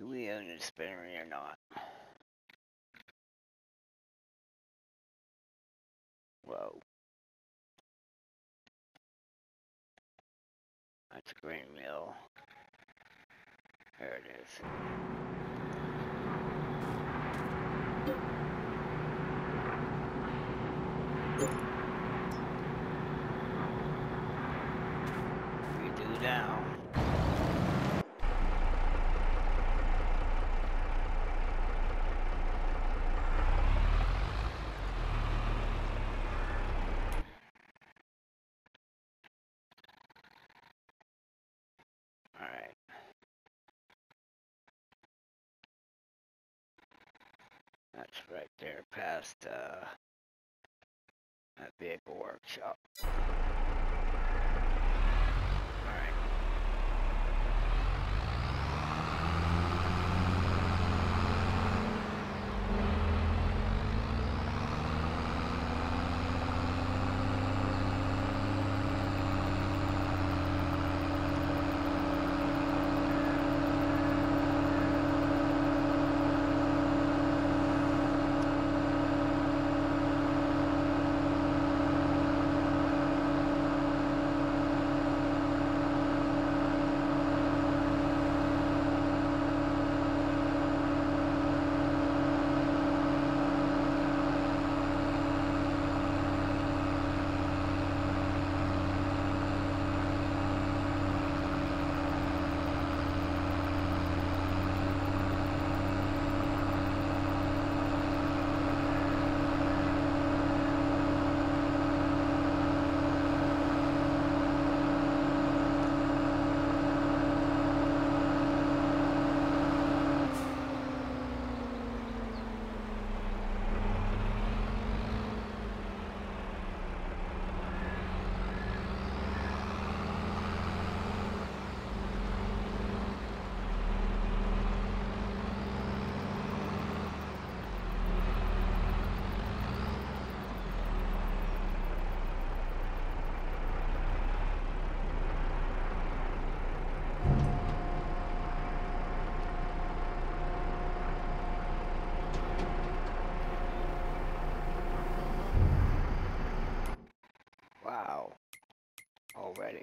we own a spinnery or not? Whoa. That's a grain mill. There it is. We do now. Alright. That's right there past that vehicle workshop. Alright. Wow. Already.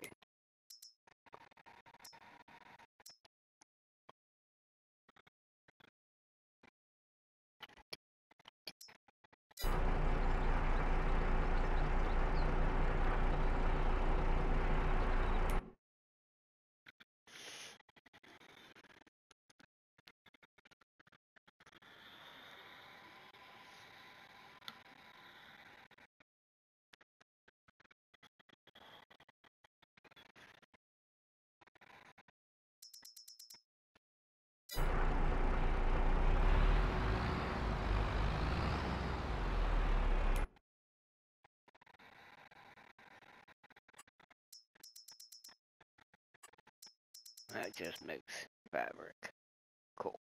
That just makes fabric. Cool.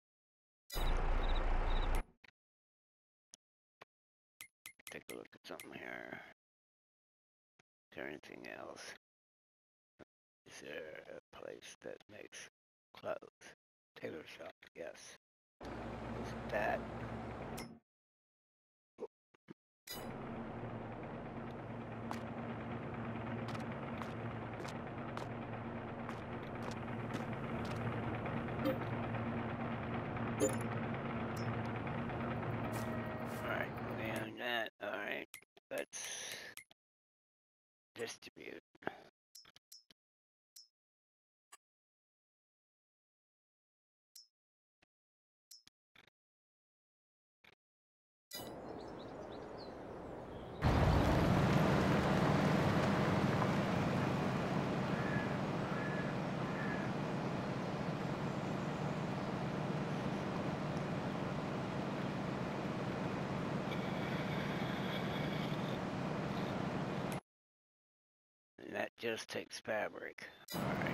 Take a look at something here. Is there anything else? Is there a place that makes clothes? Tailor shop, yes. Is it that? Alright, we own that. Alright, let's distribute. And that just takes fabric. Alright.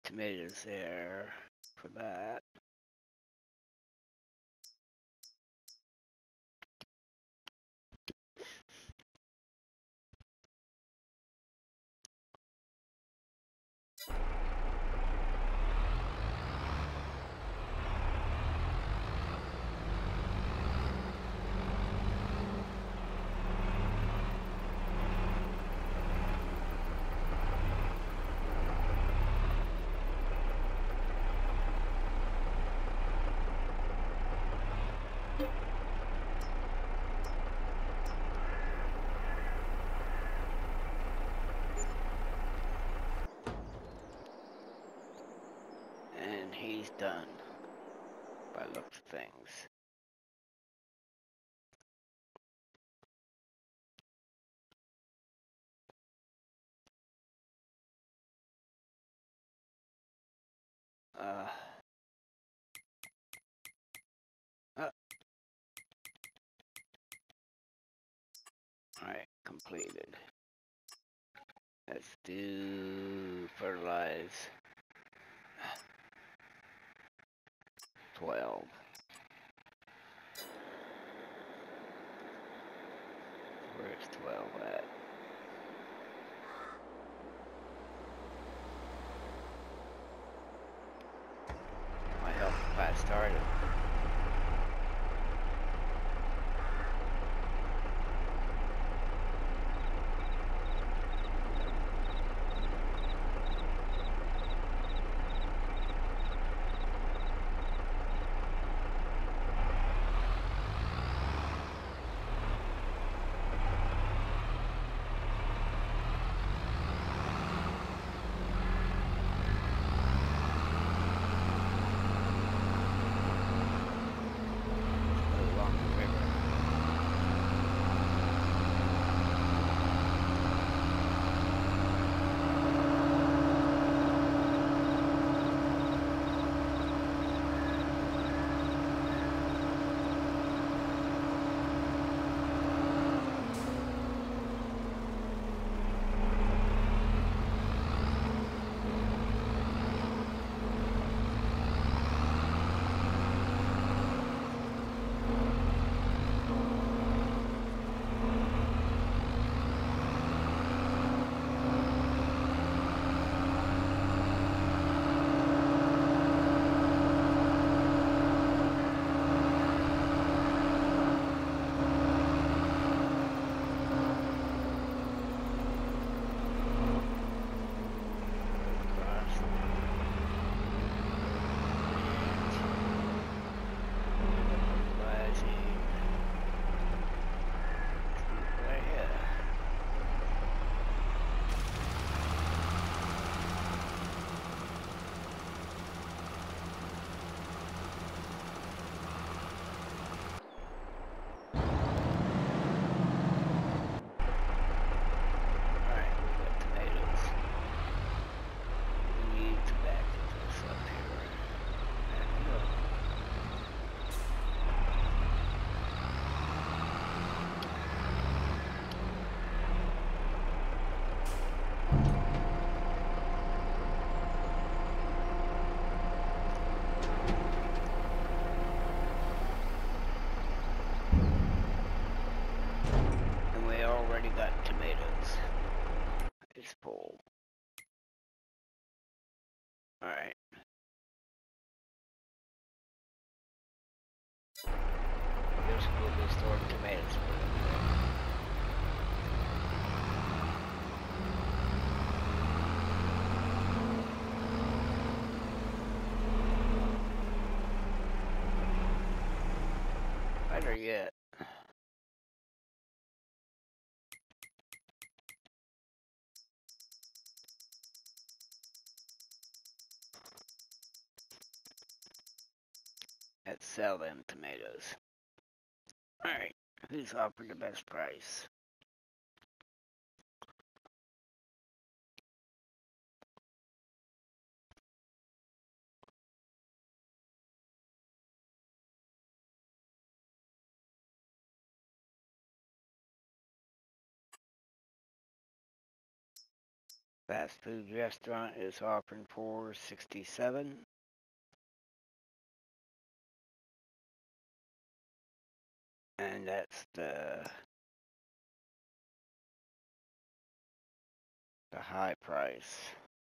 tomatoes there for that. And he's done, by looks of things. Alright, completed. Let's do fertilize 12. Where's 12 at? Might help if I started. Along the river. Across. Fertilizing. Right here. Alright, we got tomatoes. We need to back this up here. There we go. And we already got tomatoes. It's full. Alright. Just we'll be storing tomatoes for them. Better yet. Let's sell them tomatoes. Alright, who's offered the best price? Fast food restaurant is offering $4.67. And that's the high price.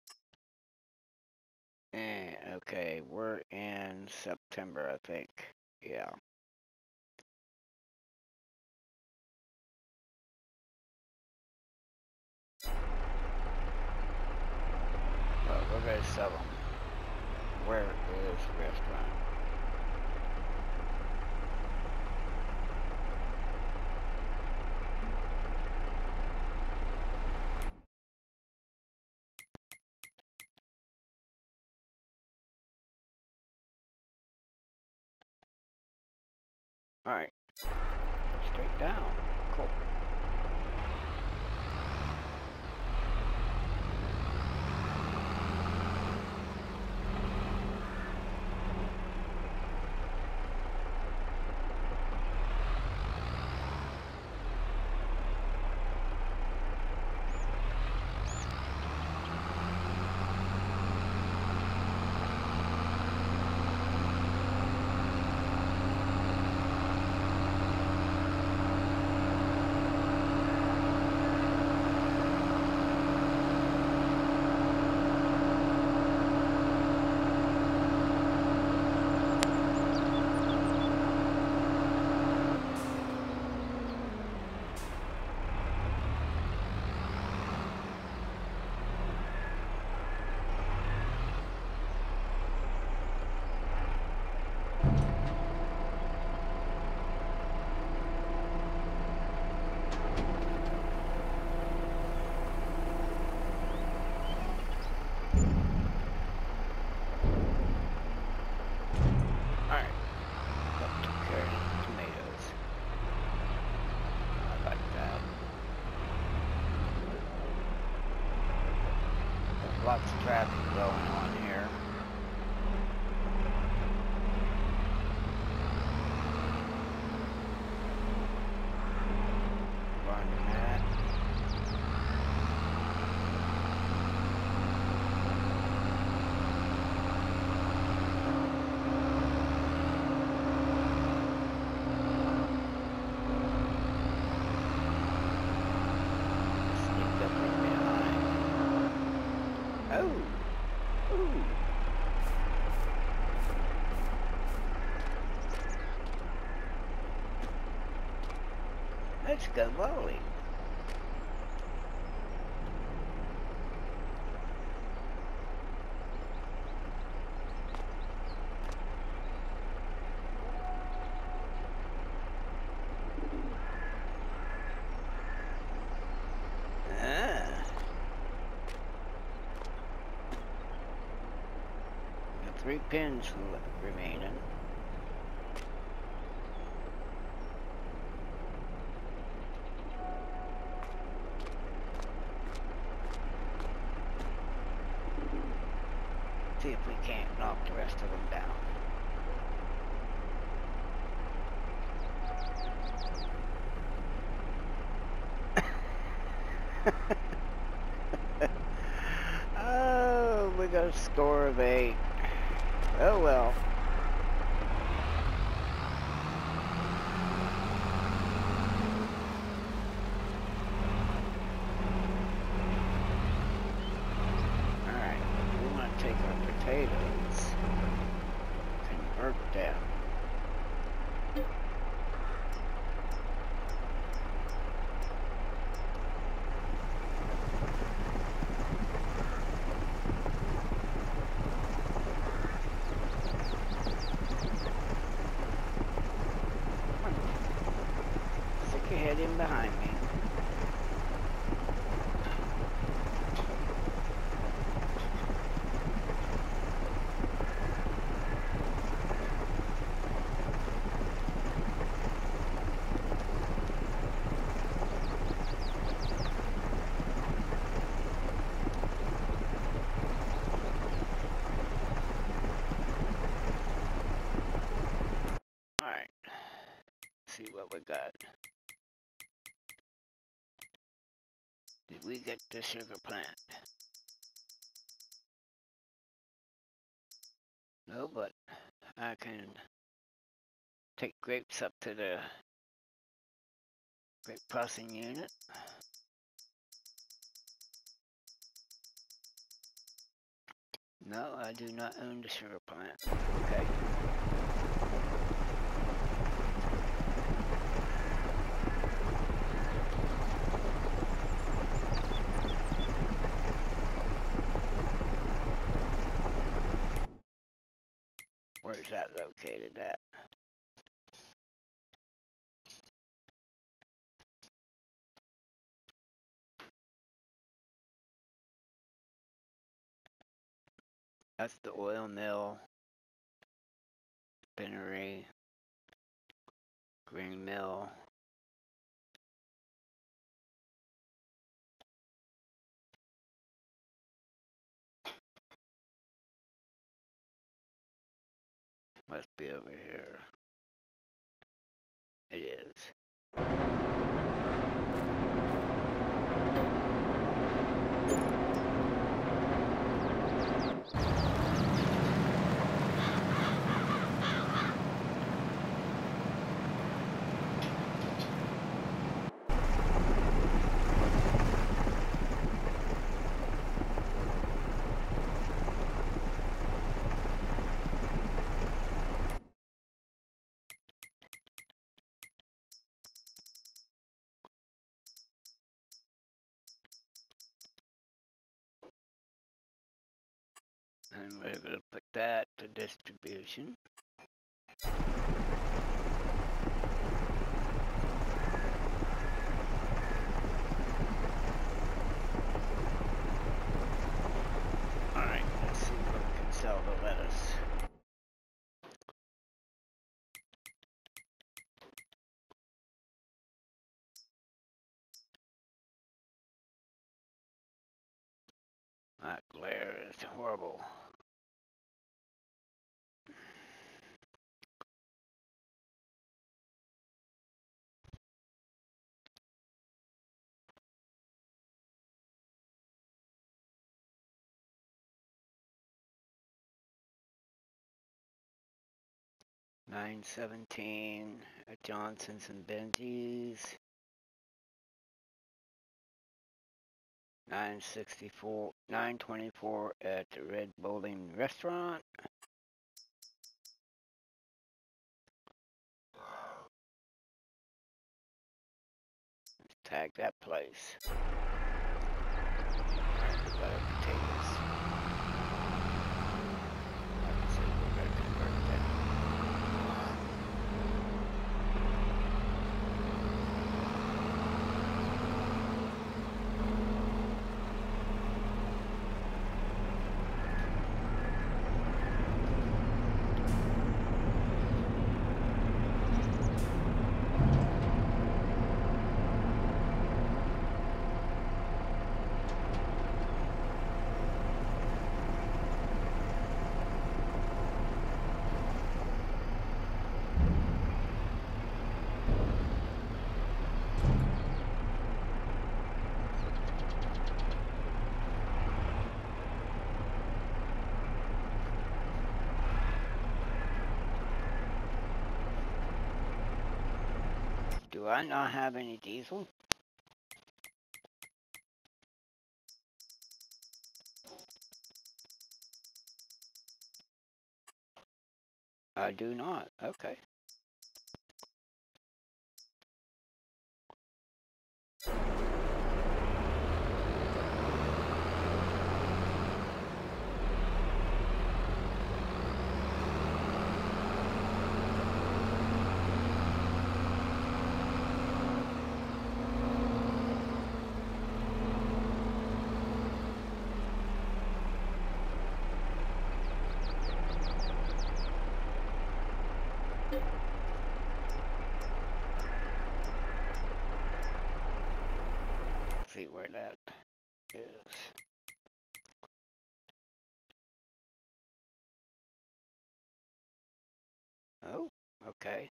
And okay, we're in September, I think. Yeah. Well, we're gonna sell them. Where is the restaurant? Alright. Straight down. Cool. Lots of traffic going on here. Running that. Sneaked up from behind. Oh! Ooh! Let's go bowling. Got 3 pins remaining. See if we can't knock the rest of them down. Oh, we got a score of 8. Oh well. Alright, we want to take our potatoes, convert them. Stick your head in behind me. Alright, see what we got. Did we get the sugar plant? No, but I can take grapes up to the grape processing unit. No, I do not own the sugar plant. Okay. Where's that located at? That's the oil mill, spinnery, green mill. Must be over here. It is. And we're going to put that to distribution. Alright, let's see where we can sell the lettuce. That glare is horrible. $9.17 at Johnson's and Benji's. $9.24 at the Red Bowling Restaurant. Let's tag that place. Potatoes. Like I said, we're going to convert that. Do I not have any diesel? I do not. Okay. See where that is. Oh, okay.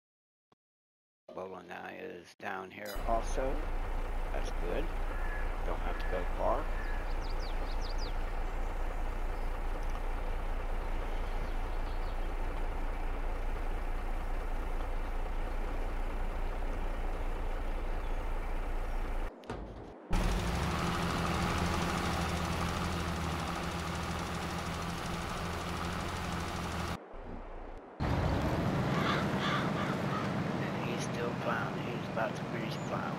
Bologna is down here also. That's good. Don't have to go far. finished plow.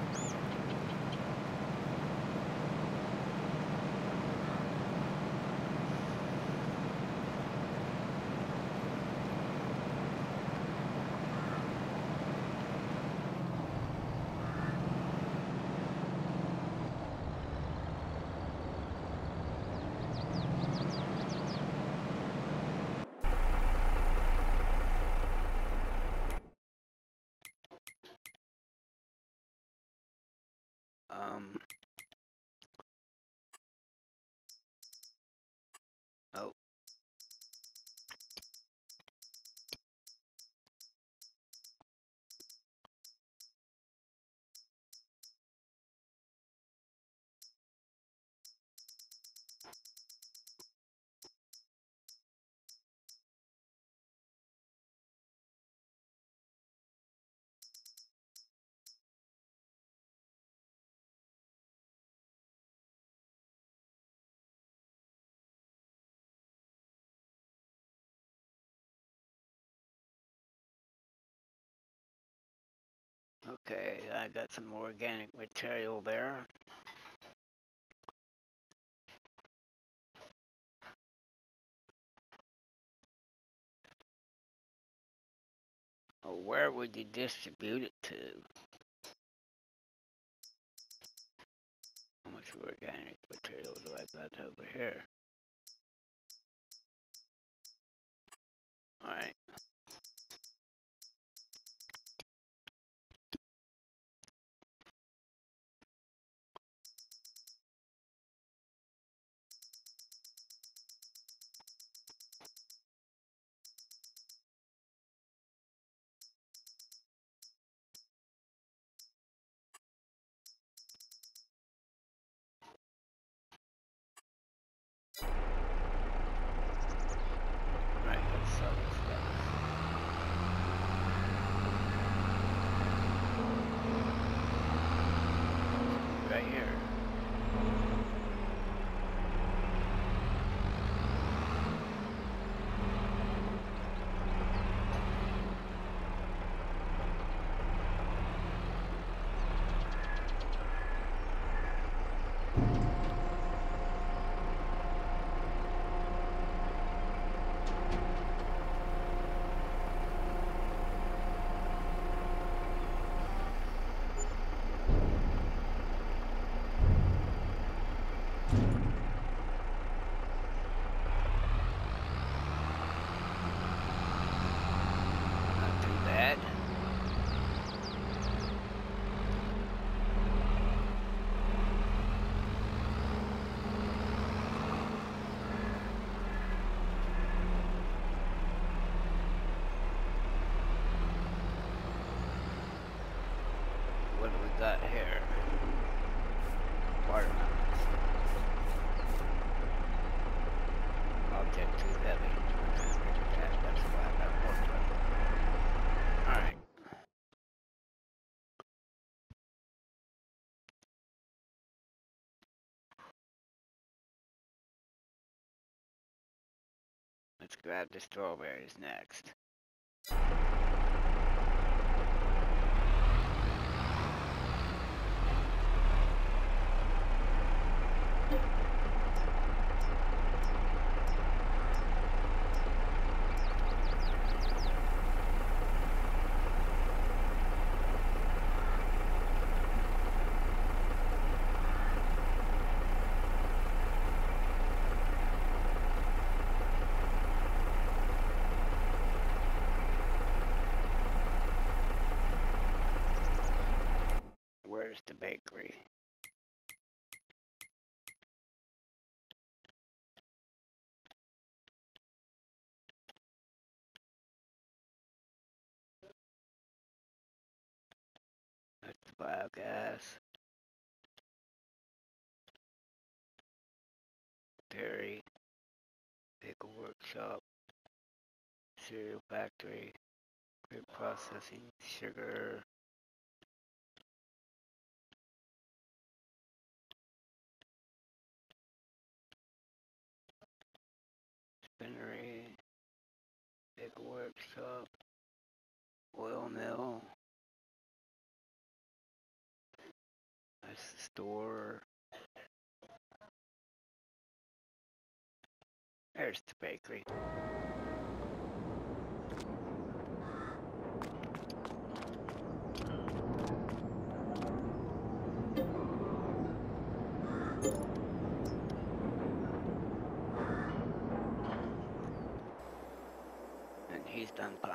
Oh. Okay, I got some organic material there. Oh, where would you distribute it to? How much organic material do I got over here? Alright. Right, let's sell this stuff. Right here. Not too bad. What do we got here? Watermelons. Object too heavy. That's why I got more trouble. Alright. Let's grab the strawberries next. Where's the bakery? That's the biogas. Dairy. Pickle workshop. Cereal factory. Grape processing. Sugar. Spinnery. Pickle workshop. Oil mill. There's the store. There's the bakery. And he's done plowing.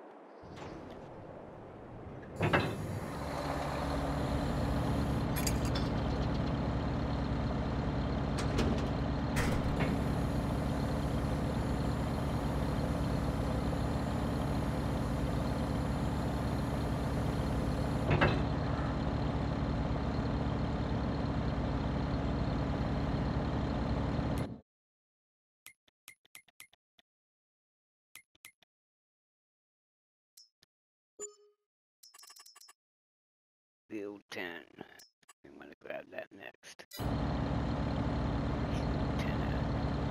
The old 10. I'm gonna grab that next. Where's the 10 at?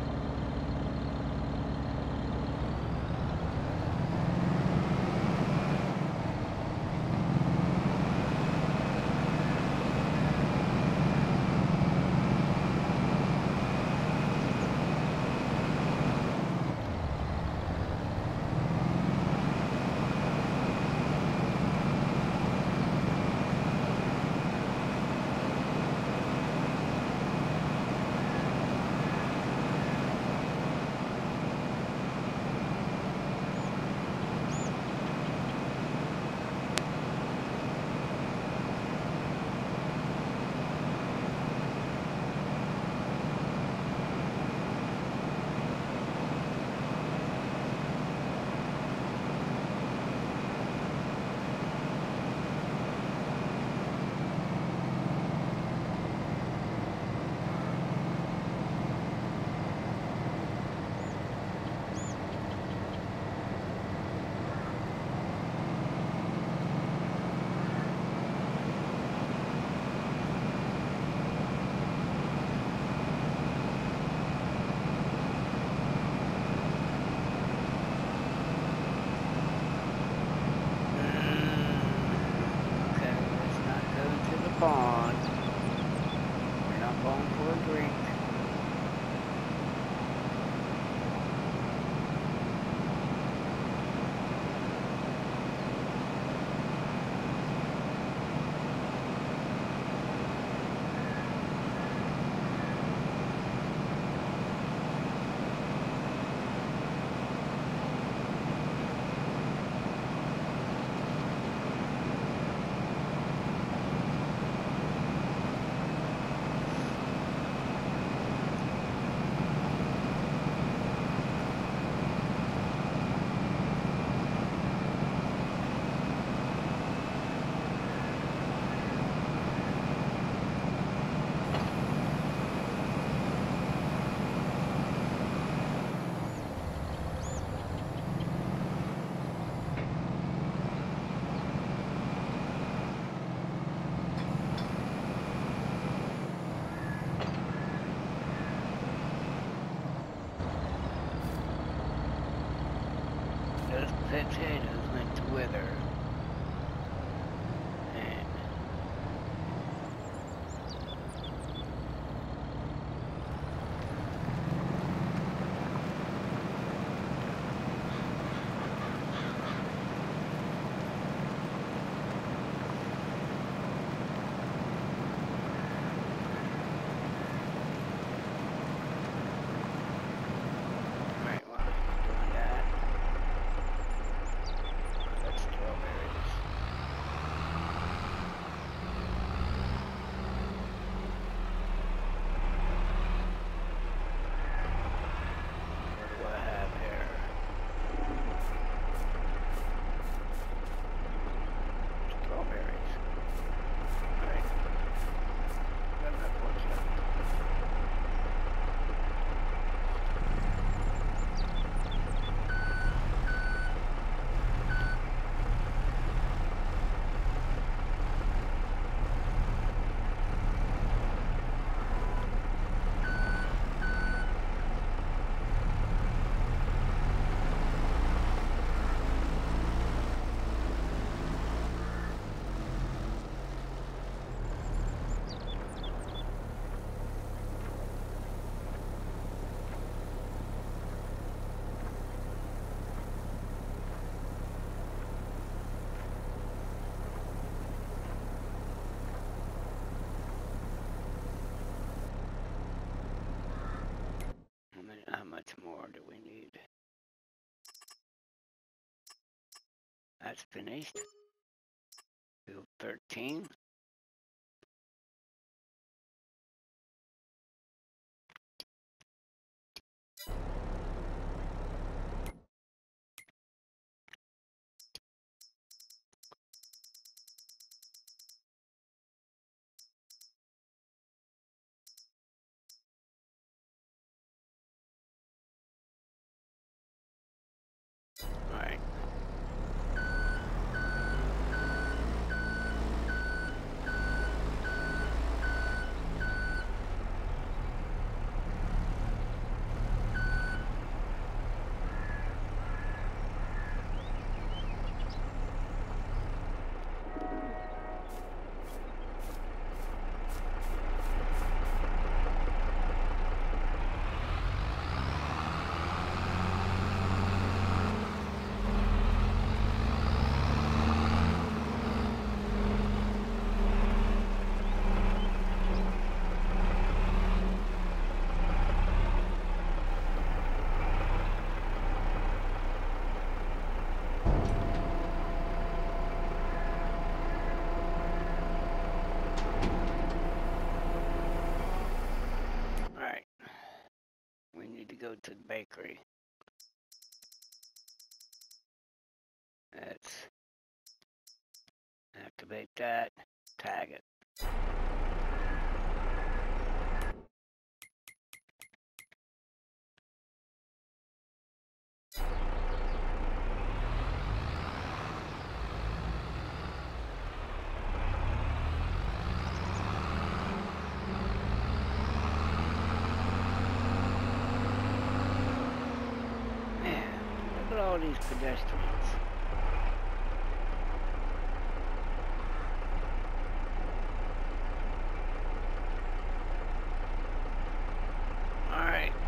Okay, let's not go to the pond. We're not going for a drink. Those potatoes went to wither. And right, while I'm doing that, let's throw That's finished. Field 13. Alright. Alright. We need to go to the bakery. Let's activate that. Tag it. Look at all these pedestrians. Alright.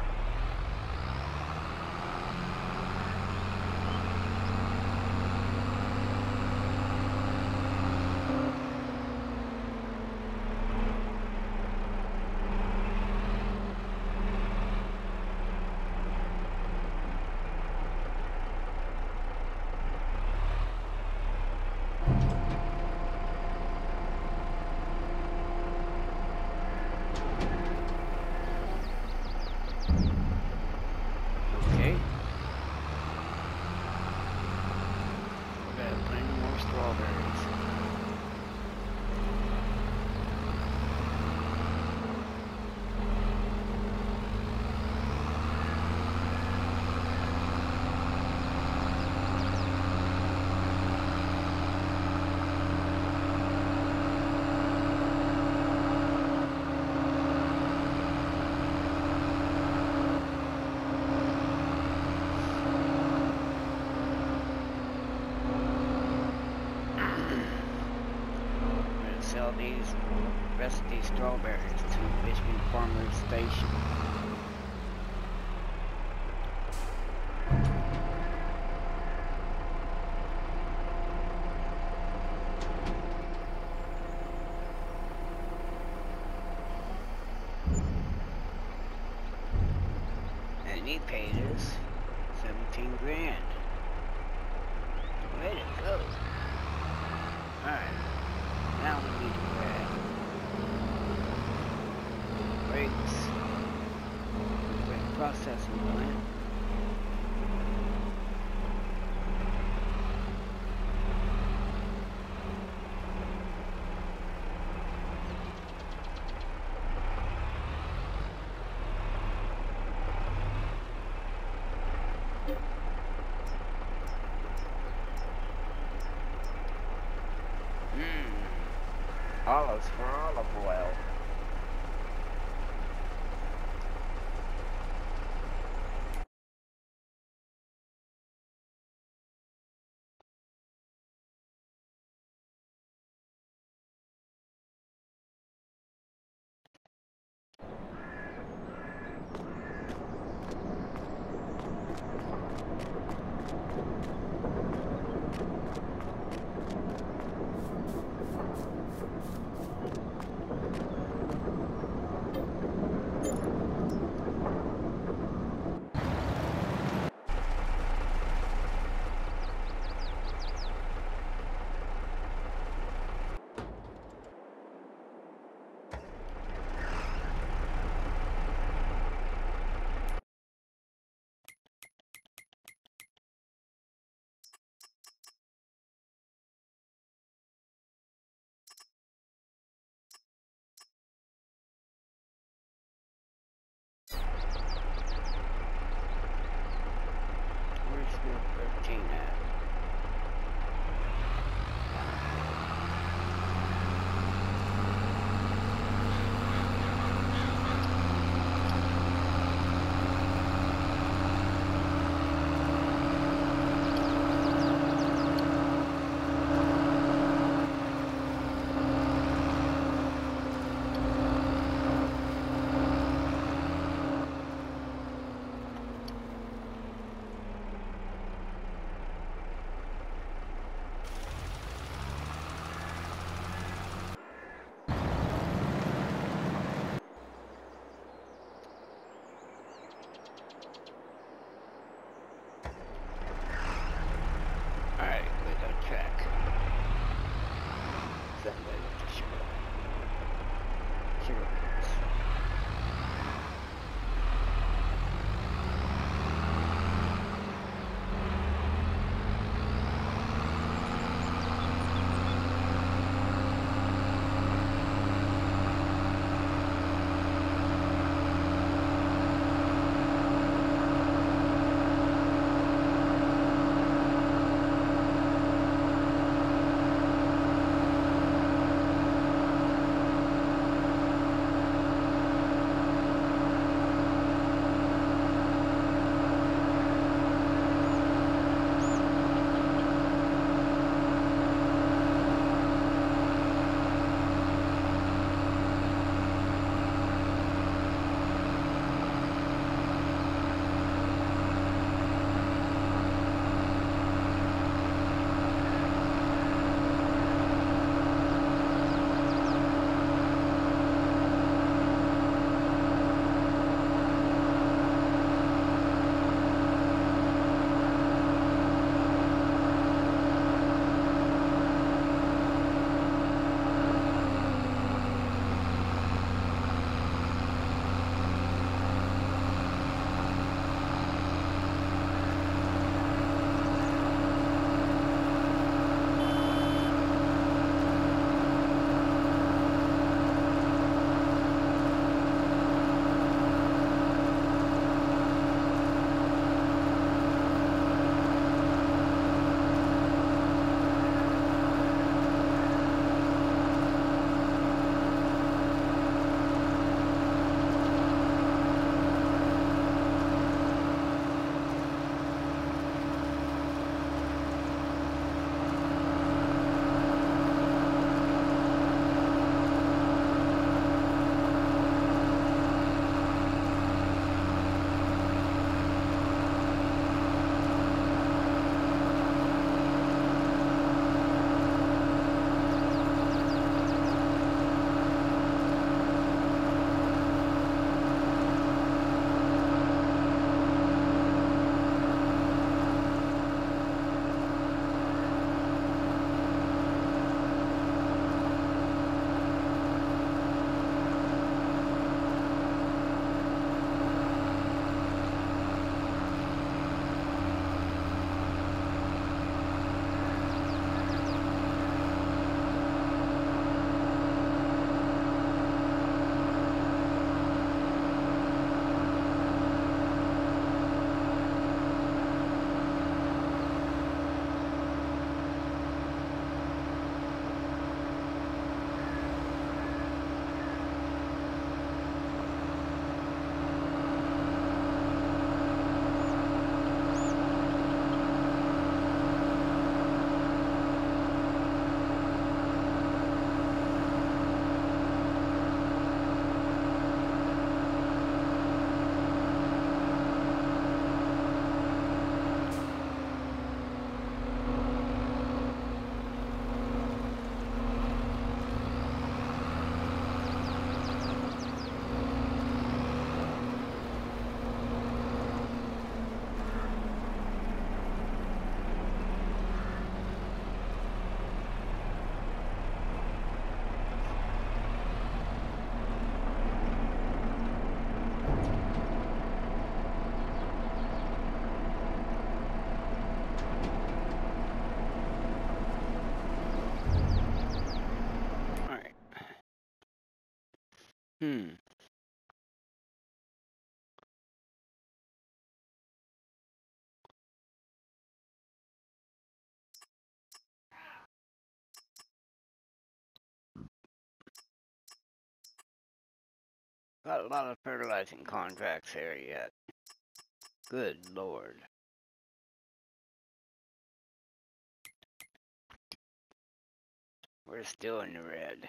Okay. We got plenty more strawberries. Sell these rest of these strawberries to Richmond Farmers Station. And he paid us 17 grand. Way to go. Alright. Now we need to grab brakes, brake processing plant. Olives for olive oil. kilograms. Hmm. Got a lot of fertilizing contracts here yet. Good Lord. We're still in the red.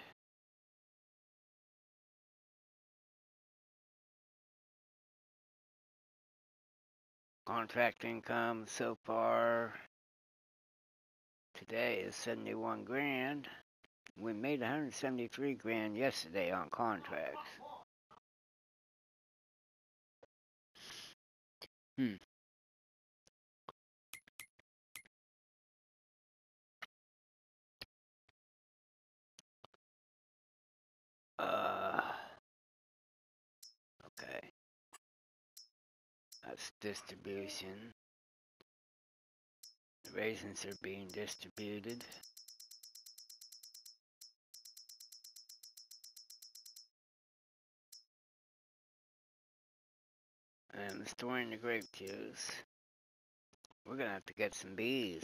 Contract income so far today is 71 grand. We made 173 grand yesterday on contracts. Hmm. Okay. That's distribution. The raisins are being distributed. And storing the grape juice. We're gonna have to get some bees.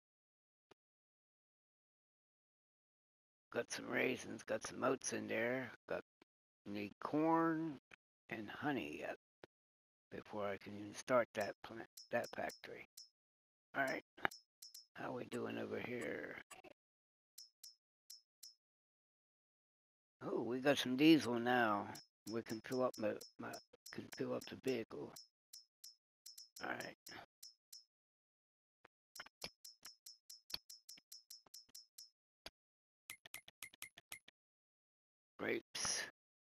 Got some raisins, got some oats in there. Need corn and honey yet before I can even start that factory. All right, how we doing over here? Oh, we got some diesel now. We can fill up the vehicle. All right. Grapes.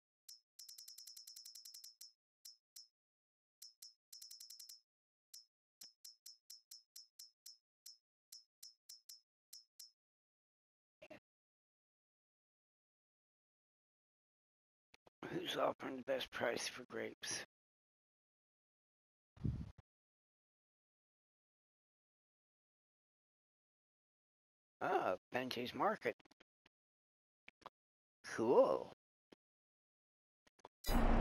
Who's offering the best price for grapes? Ah, Benji's Market. Cool.